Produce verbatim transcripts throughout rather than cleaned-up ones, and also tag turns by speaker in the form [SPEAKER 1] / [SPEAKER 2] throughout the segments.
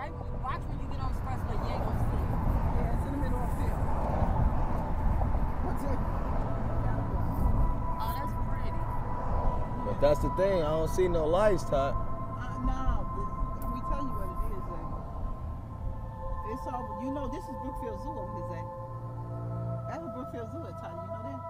[SPEAKER 1] right. Watch when you get on the expressway. You ain't gonna see it.
[SPEAKER 2] Yeah, it's in the middle of the field. What's it?
[SPEAKER 1] Oh, that's pretty.
[SPEAKER 3] But that's the thing. I don't see no lights, Todd.
[SPEAKER 2] Uh, no, let me tell you what it is, Zay. It's all, you know, this is Brookfield Zoo over here, Zay. That's what Brookfield Zoo is, Todd. You know that?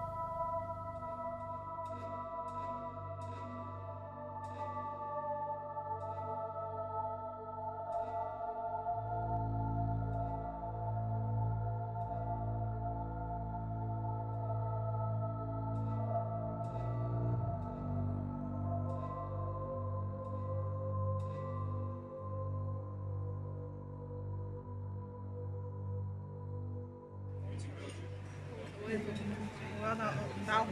[SPEAKER 2] Well, no, no.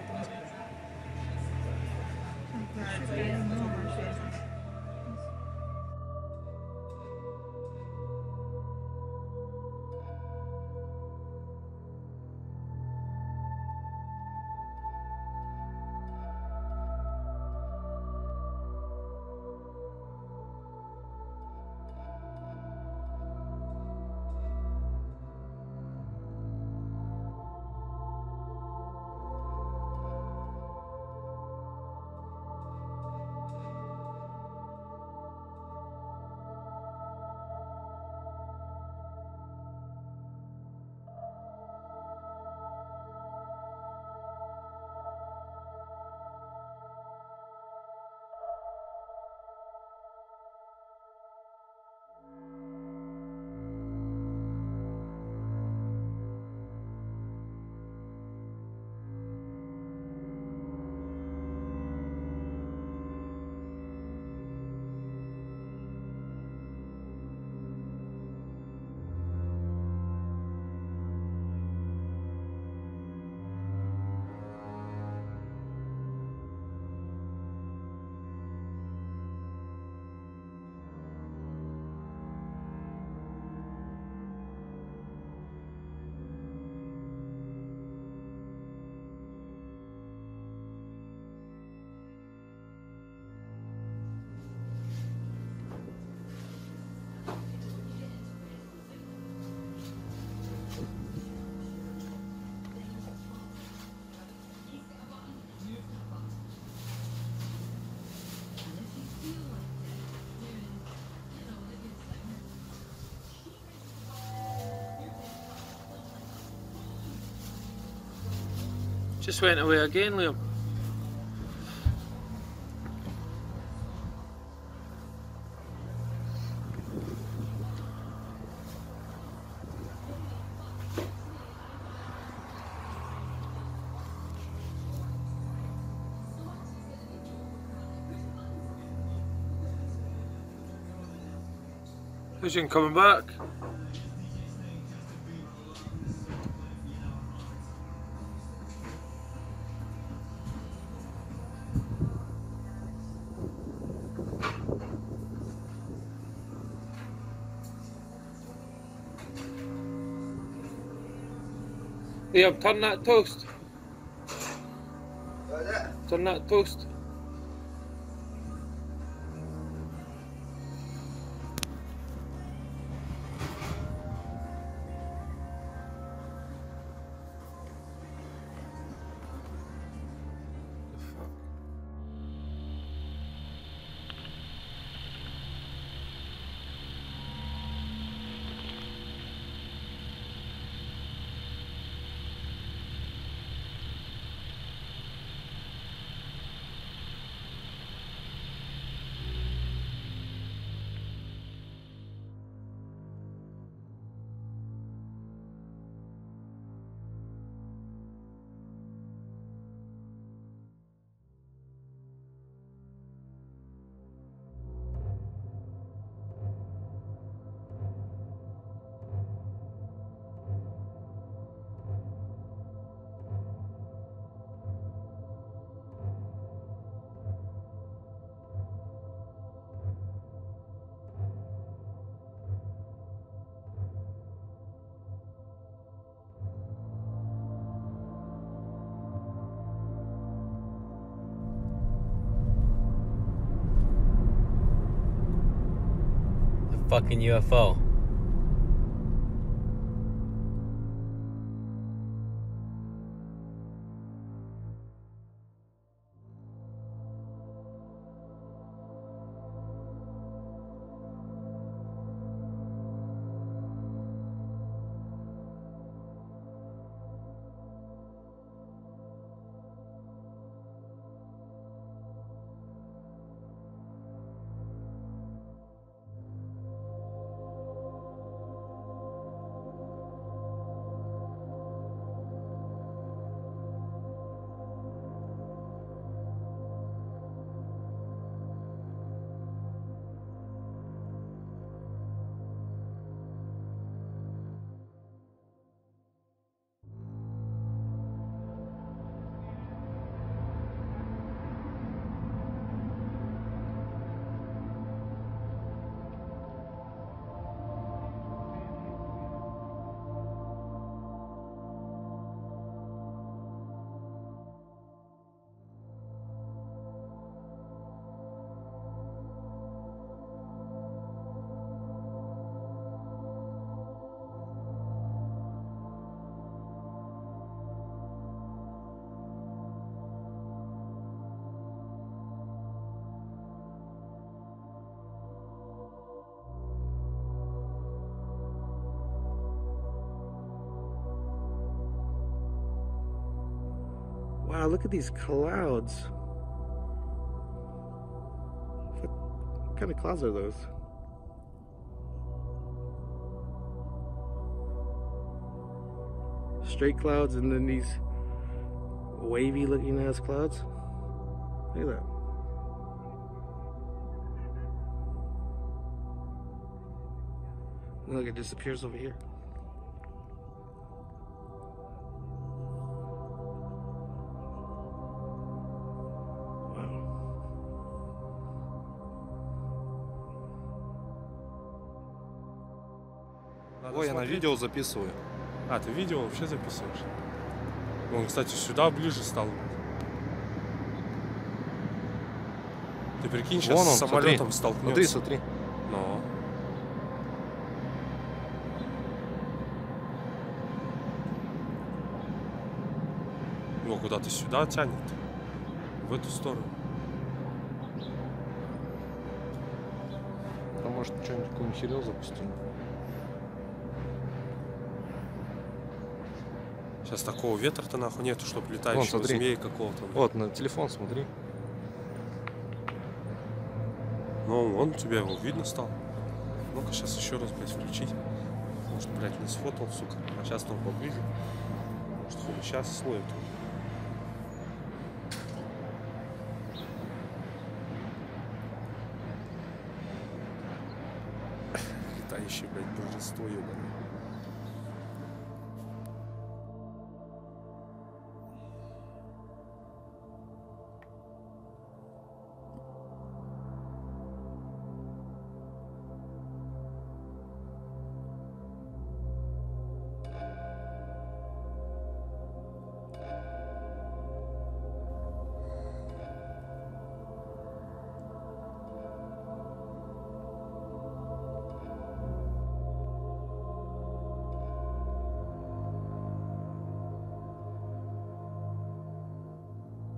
[SPEAKER 4] Just went away again, Liam. Vision coming back. Liam, turn that toast.
[SPEAKER 3] What's that?
[SPEAKER 4] Turn that toast.
[SPEAKER 5] fucking U F O. Wow, look at these clouds. What kind of clouds are those? Straight clouds and then these wavy looking ass clouds. Look at that. Look, it disappears over here.
[SPEAKER 6] Надо
[SPEAKER 7] Ой, я на
[SPEAKER 6] смотреть.
[SPEAKER 7] видео записываю.
[SPEAKER 6] А, ты видео вообще записываешь? Он, кстати, сюда ближе стал. Ты прикинь, сейчас
[SPEAKER 7] Вон он,
[SPEAKER 6] с самолетом
[SPEAKER 7] смотри.
[SPEAKER 6] столкнется.
[SPEAKER 7] Смотри, смотри.
[SPEAKER 6] Но. Его куда-то сюда тянет. В эту сторону.
[SPEAKER 7] А может, что-нибудь какую-нибудь херню запустим?
[SPEAKER 6] Сейчас такого ветра-то нахуй нету, чтобы
[SPEAKER 7] Вон,
[SPEAKER 6] летающего
[SPEAKER 7] смотри.
[SPEAKER 6] змея какого-то.
[SPEAKER 7] Вот, на телефон смотри.
[SPEAKER 6] Ну, вон тебе его видно стало. Ну-ка, сейчас еще раз, блядь, включить. Может, блядь, не сфотал, сука. А сейчас он поближе. Может, хуй сейчас словит. Летающее, блядь, божество, ебаное.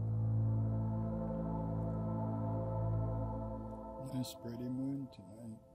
[SPEAKER 8] Nice pretty moon tonight.